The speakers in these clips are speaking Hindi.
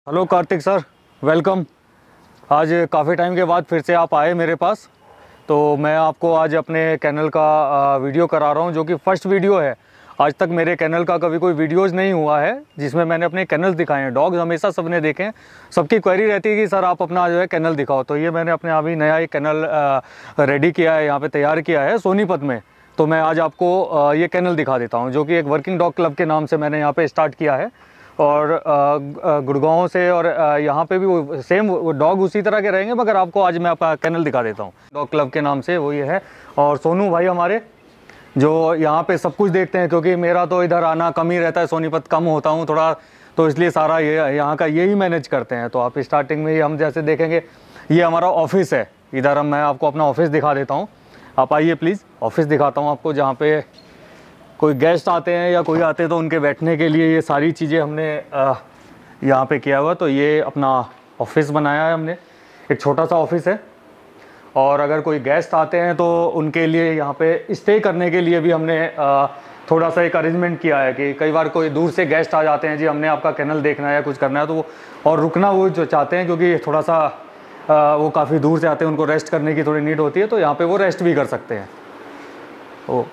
Hello Kartik sir, welcome. आज काफ़ी टाइम के बाद फिर से आप आए मेरे पास। तो मैं आपको आज अपने कैनल का वीडियो करा रहा हूं, जो कि फ़र्स्ट वीडियो है। आज तक मेरे कैनल का कभी कोई वीडियोज़ नहीं हुआ है जिसमें मैंने अपने कैनल्स दिखाए हैं। डॉग्स हमेशा सबने देखे हैं, सबकी क्वेरी रहती है कि सर आप अपना जो है कैनल दिखाओ। तो ये मैंने अपने अभी नया एक कैनल रेडी किया है, यहाँ पर तैयार किया है सोनीपत में। तो मैं आज आपको ये कैनल दिखा देता हूँ, जो कि एक वर्किंग डॉग क्लब के नाम से मैंने यहाँ पर स्टार्ट किया है। और गुड़गांव से और यहाँ पे भी वो सेम डॉग उसी तरह के रहेंगे, मगर आपको आज मैं आपका कैनल दिखा देता हूँ। डॉग क्लब के नाम से वो ये है। और सोनू भाई हमारे जो यहाँ पे सब कुछ देखते हैं, क्योंकि मेरा तो इधर आना कम ही रहता है, सोनीपत कम होता हूँ थोड़ा, तो इसलिए सारा ये यहाँ का यही मैनेज करते हैं। तो आप स्टार्टिंग में ही हम जैसे देखेंगे, ये हमारा ऑफिस है। इधर मैं आपको अपना ऑफिस दिखा देता हूँ। आप आइए प्लीज़, ऑफिस दिखाता हूँ आपको, जहाँ पे कोई गेस्ट आते हैं या कोई आते हैं तो उनके बैठने के लिए ये सारी चीज़ें हमने यहाँ पे किया हुआ। तो ये अपना ऑफिस बनाया है हमने, एक छोटा सा ऑफिस है। और अगर कोई गेस्ट आते हैं तो उनके लिए यहाँ पे स्टे करने के लिए भी हमने थोड़ा सा एक अरेंजमेंट किया है कि कई बार कोई दूर से गेस्ट आ जाते हैं, जी हमने आपका कैनल देखना है या कुछ करना है, तो वो और रुकना वो जो चाहते हैं, क्योंकि थोड़ा सा वो काफ़ी दूर से आते हैं, उनको रेस्ट करने की थोड़ी नीड होती है, तो यहाँ पर वो रेस्ट भी कर सकते हैं। तो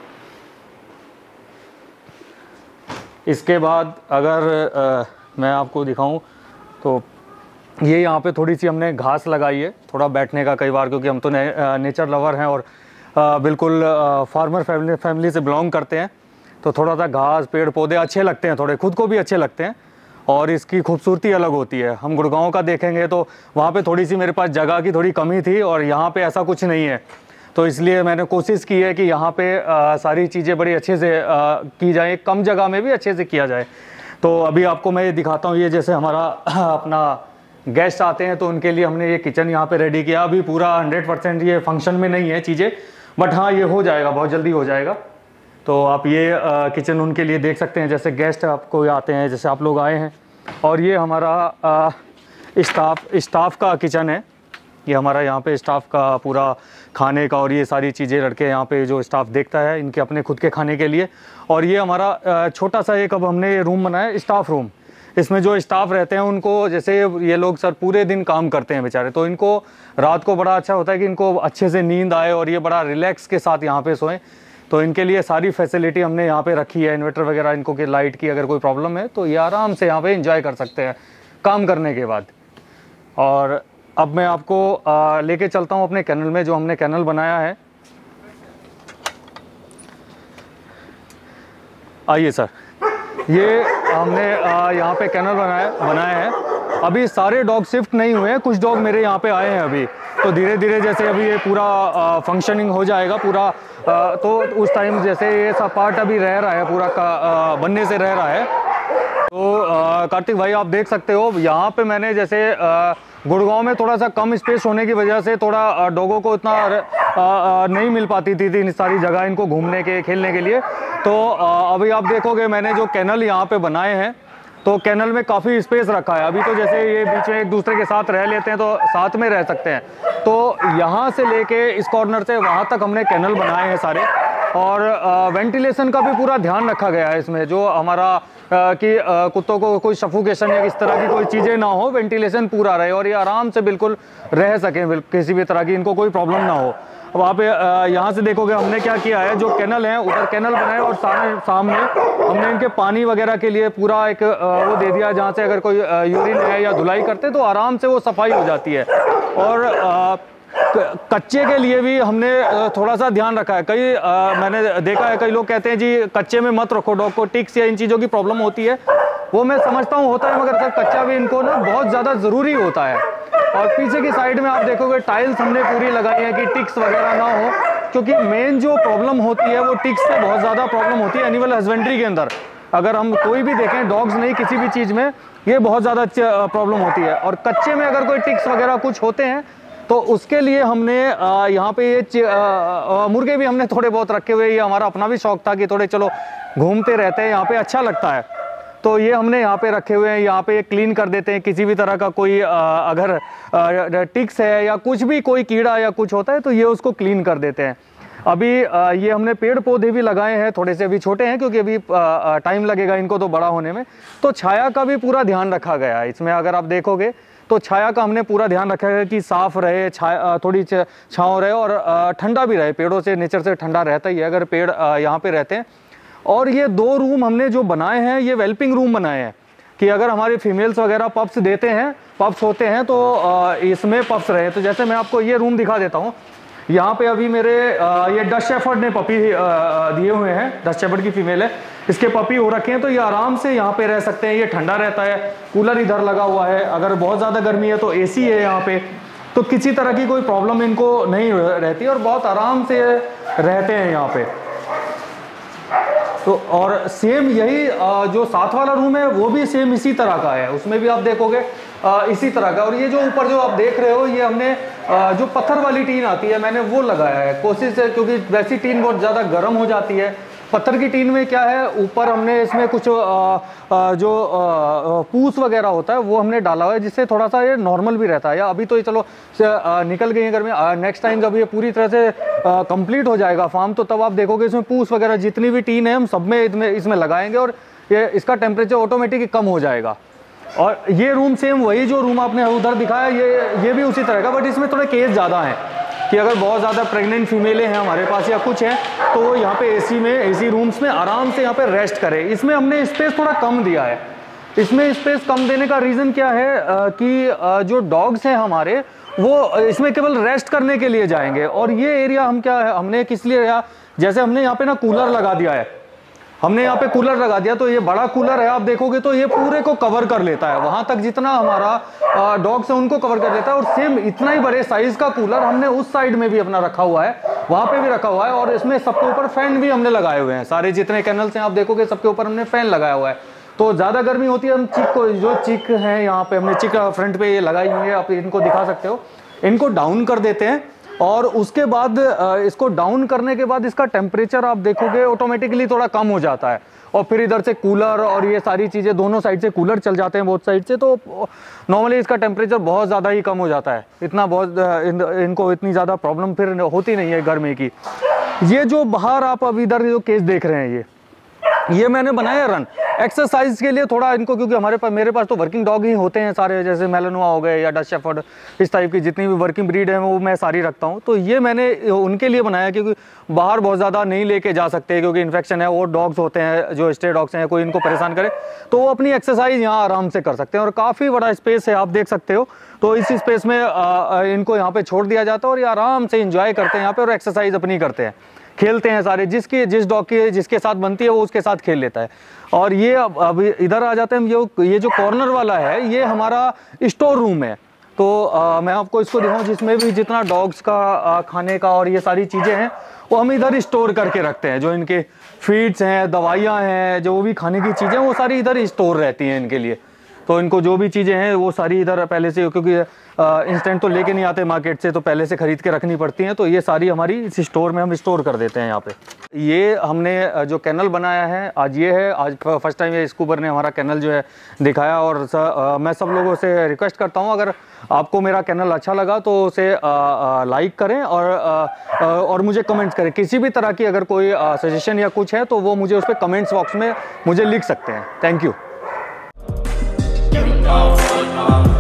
इसके बाद अगर मैं आपको दिखाऊं तो ये यहाँ पे थोड़ी सी हमने घास लगाई है, थोड़ा बैठने का कई बार, क्योंकि हम तो नेचर लवर हैं और बिल्कुल फार्मर फैमिली से बिलोंग करते हैं। तो थोड़ा सा घास, पेड़ पौधे अच्छे लगते हैं, थोड़े खुद को भी अच्छे लगते हैं, और इसकी खूबसूरती अलग होती है। हम गुड़गांव का देखेंगे तो वहाँ पे थोड़ी सी मेरे पास जगह की थोड़ी कमी थी, और यहाँ पे ऐसा कुछ नहीं है। तो इसलिए मैंने कोशिश की है कि यहाँ पे सारी चीज़ें बड़ी अच्छे से की जाए, कम जगह में भी अच्छे से किया जाए। तो अभी आपको मैं ये दिखाता हूँ। ये जैसे हमारा अपना गेस्ट आते हैं तो उनके लिए हमने ये किचन यहाँ पे रेडी किया। अभी पूरा 100% ये फंक्शन में नहीं है चीज़ें, बट हाँ ये हो जाएगा, बहुत जल्दी हो जाएगा। तो आप ये किचन उनके लिए देख सकते हैं, जैसे गेस्ट आपको आते हैं, जैसे आप लोग आए हैं। और ये हमारा स्टाफ का किचन है। ये हमारा यहाँ पे स्टाफ का पूरा खाने का, और ये सारी चीज़ें लड़के यहाँ पे जो स्टाफ देखता है इनके अपने खुद के खाने के लिए। और ये हमारा छोटा सा एक अब हमने रूम बनाया, स्टाफ रूम। इसमें जो स्टाफ रहते हैं उनको, जैसे ये लोग सर पूरे दिन काम करते हैं बेचारे, तो इनको रात को बड़ा अच्छा होता है कि इनको अच्छे से नींद आए और ये बड़ा रिलैक्स के साथ यहाँ पे सोएं। तो इनके लिए सारी फैसिलिटी हमने यहाँ पे रखी है, इन्वर्टर वगैरह इनको, कि लाइट की अगर कोई प्रॉब्लम है तो ये आराम से यहाँ पे इंजॉय कर सकते हैं काम करने के बाद। और अब मैं आपको लेके चलता हूँ अपने कैनल में, जो हमने कैनल बनाया है। आइए सर, ये हमने यहाँ पे कैनल बनाया है। अभी सारे डॉग शिफ्ट नहीं हुए हैं, कुछ डॉग मेरे यहाँ पे आए हैं अभी। तो धीरे धीरे जैसे अभी ये पूरा फंक्शनिंग हो जाएगा पूरा, तो उस टाइम जैसे ये सब पार्ट अभी रह रहा है पूरा बनने से रह रहा है। तो कार्तिक भाई आप देख सकते हो, यहाँ पे मैंने जैसे गुड़गांव में थोड़ा सा कम स्पेस होने की वजह से थोड़ा डॉगों को इतना नहीं मिल पाती थी सारी जगह इनको घूमने के, खेलने के लिए। तो अभी आप देखोगे मैंने जो कैनल यहाँ पे बनाए हैं, तो कैनल में काफ़ी स्पेस रखा है। अभी तो जैसे ये बीच में एक दूसरे के साथ रह लेते हैं तो साथ में रह सकते हैं, तो यहाँ से लेके इस कॉर्नर से वहाँ तक हमने कैनल बनाए हैं सारे। और वेंटिलेशन का भी पूरा ध्यान रखा गया है इसमें, जो हमारा कि कुत्तों को कोई सफोकेशन या इस तरह की कोई चीज़ें ना हो, वेंटिलेशन पूरा रहे और ये आराम से बिल्कुल रह सकें, किसी भी तरह की इनको कोई प्रॉब्लम ना हो। अब आप यहाँ से देखोगे हमने क्या किया है, जो कैनल है उधर कैनल बनाए, और सामने हमने इनके पानी वगैरह के लिए पूरा एक वो दे दिया, जहाँ से अगर कोई यूरिन है या धुलाई करते तो आराम से वो सफाई हो जाती है। और कच्चे के लिए भी हमने थोड़ा सा ध्यान रखा है। मैंने देखा है कई लोग कहते हैं जी कच्चे में मत रखो डॉग को, टिक्स या इन चीज़ों की प्रॉब्लम होती है। वो मैं समझता हूँ होता है, मगर सर कच्चा भी इनको ना बहुत ज़्यादा ज़रूरी होता है। और पीछे की साइड में आप देखोगे टाइल्स हमने पूरी लगाई है कि टिक्स वगैरह ना हो, क्योंकि मेन जो प्रॉब्लम होती है वो टिक्स से बहुत ज़्यादा प्रॉब्लम होती है एनिमल हस्बेंड्री के अंदर। अगर हम कोई भी देखें, डॉग्स नहीं किसी भी चीज़ में, ये बहुत ज़्यादा प्रॉब्लम होती है। और कच्चे में अगर कोई टिक्स वगैरह कुछ होते हैं तो उसके लिए हमने यहाँ पे ये मुर्गे भी हमने थोड़े बहुत रखे हुए। ये हमारा अपना भी शौक था कि थोड़े चलो घूमते रहते हैं यहाँ पे, अच्छा लगता है, तो ये हमने यहाँ पे रखे हुए हैं। यहाँ पे क्लीन कर देते हैं, किसी भी तरह का कोई अगर टिक्स है या कुछ भी कोई कीड़ा या कुछ होता है तो ये उसको क्लीन कर देते हैं। अभी ये हमने पेड़ पौधे भी लगाए हैं, थोड़े से अभी छोटे हैं क्योंकि अभी टाइम लगेगा इनको तो बड़ा होने में। तो छाया का भी पूरा ध्यान रखा गया है इसमें। अगर आप देखोगे तो छाया का हमने पूरा ध्यान रखा है कि साफ रहे, थोड़ी छाँव रहे और ठंडा भी रहे। पेड़ों से, नेचर से ठंडा रहता ही है अगर पेड़ यहाँ पे रहते हैं। और ये 2 रूम हमने जो बनाए हैं ये वेल्पिंग रूम बनाए हैं कि अगर हमारे फीमेल्स वगैरह पप्स देते हैं, पप्स होते हैं तो इसमें पप्स रहे। तो जैसे मैं आपको ये रूम दिखा देता हूँ। यहाँ पे अभी मेरे ये डच शेफर्ड ने पपी दिए हुए हैं, डच शेफर्ड की फीमेल है, इसके पपी हो रखे हैं। तो ये आराम से यहाँ पे रह सकते हैं, ये ठंडा रहता है। कूलर इधर लगा हुआ है, अगर बहुत ज़्यादा गर्मी है तो एसी है यहाँ पे, तो किसी तरह की कोई प्रॉब्लम इनको नहीं रहती और बहुत आराम से रहते हैं यहाँ पे। तो और सेम यही जो साथ वाला रूम है वो भी सेम इसी तरह का है, उसमें भी आप देखोगे इसी तरह का। और ये जो ऊपर जो आप देख रहे हो ये हमने जो पत्थर वाली टीन आती है मैंने वो लगाया है। कोशिश है क्योंकि वैसी टीन बहुत ज़्यादा गर्म हो जाती है। पत्थर की टीन में क्या है, ऊपर हमने इसमें कुछ जो पूस वगैरह होता है वो हमने डाला हुआ है, जिससे थोड़ा सा ये नॉर्मल भी रहता है। या अभी तो ये चलो निकल गई है घर में, नेक्स्ट टाइम जब ये पूरी तरह से कंप्लीट हो जाएगा फार्म तो तब आप देखोगे इसमें पूस वगैरह जितनी भी टीन है हम सब में इसमें लगाएंगे और ये इसका टेम्परेचर ऑटोमेटिक कम हो जाएगा। और ये रूम सेम वही जो रूम आपने उधर दिखाया ये भी उसी तरह का, बट इसमें थोड़े केस ज़्यादा हैं कि अगर बहुत ज़्यादा प्रेग्नेंट फीमेलें हैं हमारे पास या कुछ हैं तो वो यहाँ पे एसी रूम्स में आराम से यहाँ पे रेस्ट करें। इसमें हमने स्पेस थोड़ा कम दिया है। इसमें स्पेस कम देने का रीज़न क्या है कि जो डॉग्स हैं हमारे वो इसमें केवल रेस्ट करने के लिए जाएंगे। और ये एरिया हमने किस लिए, जैसे हमने यहाँ पे ना कूलर लगा दिया है, हमने यहाँ पे कूलर लगा दिया तो ये बड़ा कूलर है, आप देखोगे तो ये पूरे को कवर कर लेता है, वहां तक जितना हमारा डॉग्स है उनको कवर कर लेता है। और सेम इतना ही बड़े साइज का कूलर हमने उस साइड में भी अपना रखा हुआ है, वहां पे भी रखा हुआ है। और इसमें सबके ऊपर फैन भी हमने लगाए हुए हैं, सारे जितने कैनल्स हैं आप देखोगे सबके ऊपर हमने फैन लगाया हुआ है। तो ज्यादा गर्मी होती है, हम चिक है यहाँ पे हमने चिक फ्रंट पे ये लगाई हुई है, आप इनको दिखा सकते हो। इनको डाउन कर देते हैं और उसके बाद इसको डाउन करने के बाद इसका टेम्परेचर आप देखोगे ऑटोमेटिकली थोड़ा कम हो जाता है। और फिर इधर से कूलर और ये सारी चीज़ें दोनों साइड से कूलर चल जाते हैं, बहुत साइड से, तो नॉर्मली इसका टेम्परेचर बहुत ज़्यादा ही कम हो जाता है। इनको इतनी ज़्यादा प्रॉब्लम फिर होती नहीं है गर्मी की। ये जो बाहर आप अब इधर जो केस देख रहे हैं ये मैंने बनाया रन एक्सरसाइज के लिए थोड़ा इनको, क्योंकि मेरे पास तो वर्किंग डॉग ही होते हैं सारे, जैसे मेलानोआ हो गए या डच शेफर्ड, इस टाइप की जितनी भी वर्किंग ब्रीड है वो मैं सारी रखता हूँ। तो ये मैंने उनके लिए बनाया क्योंकि बाहर बहुत ज़्यादा नहीं लेके जा सकते क्योंकि इन्फेक्शन है। और डॉग्स होते हैं जो स्ट्रे डॉग्स हैं, कोई इनको परेशान करे तो वो अपनी एक्सरसाइज यहाँ आराम से कर सकते हैं। और काफ़ी बड़ा स्पेस है, आप देख सकते हो। तो इस स्पेस में इनको यहाँ पे छोड़ दिया जाता है और ये आराम से इंजॉय करते हैं यहाँ पे और एक्सरसाइज अपनी करते हैं, खेलते हैं सारे। जिस डॉग की जिसके साथ बनती है वो उसके साथ खेल लेता है। और ये अब इधर आ जाते हैं हम, ये जो कॉर्नर वाला है ये हमारा स्टोर रूम है। तो मैं आपको इसको दिखाऊं, जिसमें भी जितना डॉग्स का खाने का और ये सारी चीज़ें हैं वो हम इधर स्टोर करके रखते हैं। जो इनके फीड्स हैं, दवाइयाँ हैं, जो भी खाने की चीज़ें वो सारी इधर स्टोर रहती हैं इनके लिए। तो इनको जो भी चीज़ें हैं वो सारी इधर पहले से, क्योंकि इंस्टेंट तो लेके नहीं आते मार्केट से, तो पहले से ख़रीद के रखनी पड़ती हैं। तो ये सारी हमारी इस स्टोर में हम स्टोर कर देते हैं यहाँ पे। ये हमने जो कैनल बनाया है आज ये है, आज फर्स्ट टाइम ये स्कूबर ने हमारा कैनल जो है दिखाया। और मैं सब लोगों से रिक्वेस्ट करता हूँ, अगर आपको मेरा कैनल अच्छा लगा तो उसे लाइक करें और मुझे कमेंट्स करें। किसी भी तरह की अगर कोई सजेशन या कुछ है तो वो मुझे उस पर कमेंट्स बॉक्स में मुझे लिख सकते हैं। Thank you.